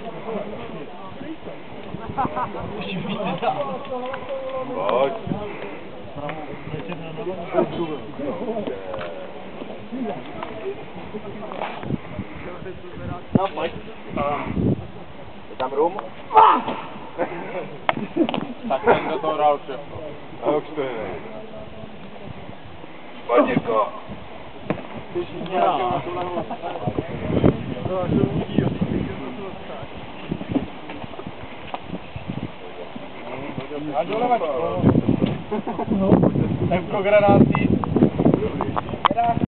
Pojď. No, pojď. Je tam rum? Tak ten do toho dal všechno. A už to je. Pojď, Jirko. A dolevačko. Temko granátí.